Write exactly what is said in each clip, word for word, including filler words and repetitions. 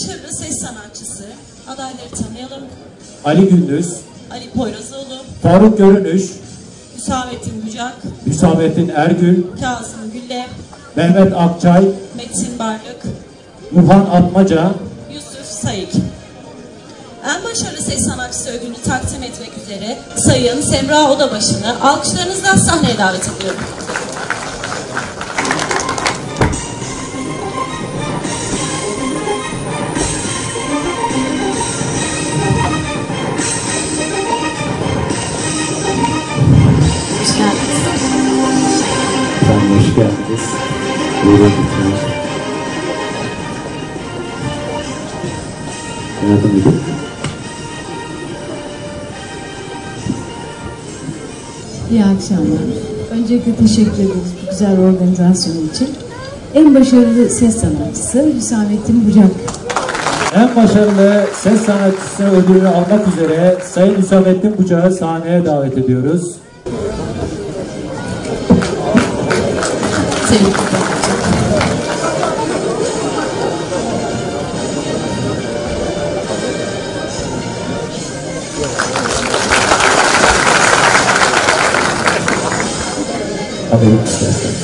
başarılı ses sanatçısı. Adayları tanıyalım. Ali Gündüz, Ali Poyrazoğlu, Faruk Görünüş, Hüsamettin Bucak, Hüsamettin Ergül, Kazım Gülle, Mehmet Akçay, Metin Barlık, Nurhan Atmaca, Yusuf Sayık. En başarılı ses sanatçısı ödülünü takdim etmek üzere Sayın Semra Odabaşı'nı alkışlarınızla sahneye davet ediyorum. Hoş geldiniz. Efendim hoş geldiniz. Buyurun lütfen. Yardım edin. İyi akşamlar. Öncelikle teşekkür ederiz bu güzel organizasyon için. En başarılı ses sanatçısı Hüsamettin Bucak. En başarılı ses sanatçısı ödülünü almak üzere Sayın Hüsamettin Bucak'ı sahneye davet ediyoruz. Sevgili Haberim isterseniz.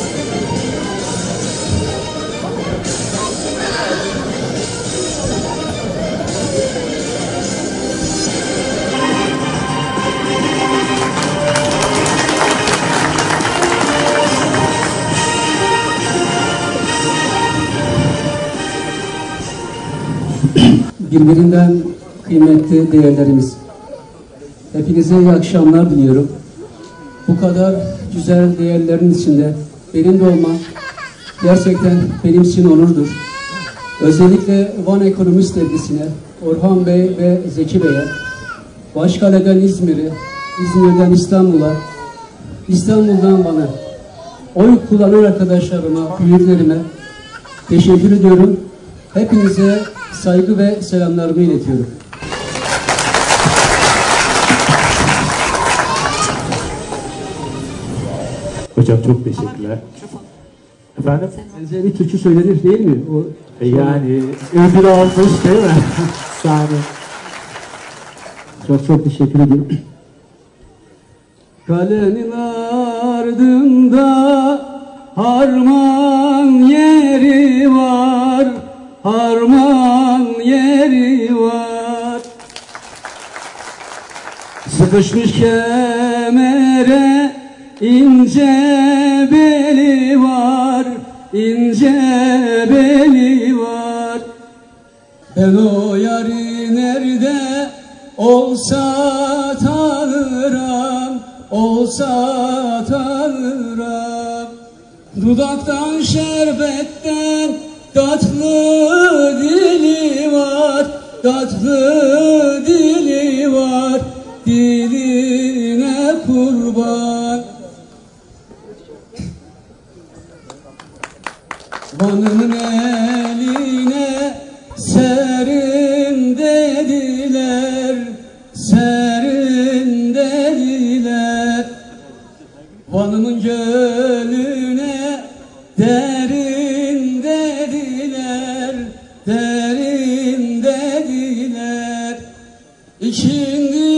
Birbirinden kıymetli değerlerimiz. Hepinize iyi akşamlar diliyorum. Bu kadar güzel değerlerin içinde benim de olmam gerçekten benim için onurdur. Özellikle Van Ekonomist Dergisi'ne, Orhan Bey ve Zeki Bey'e, Başkale'den İzmir'e, İzmir'den İstanbul'a, İstanbul'dan Van'a, oy kullanan arkadaşlarıma, büyüklerime teşekkür ediyorum. Hepinize saygı ve selamlarımı iletiyorum. Hocam çok teşekkürler. Efendim? Size bir türkü söylenir değil mi? O, yani ödül almış değil mi? Sahne. Çok çok teşekkür ediyorum. Kalenin ardında harman yeri var, harman yeri var. Sıkışmış kemere ince beli var, ince beli var. Ben o yari nerede olsa tanırım, olsa tanırım. Dudaktan şerbetten tatlı dili var, tatlı dili var. Diline kurban. Van'ın eline serin dediler, serin dediler. Van'ın gölüne derin dediler, derin dediler. İkindi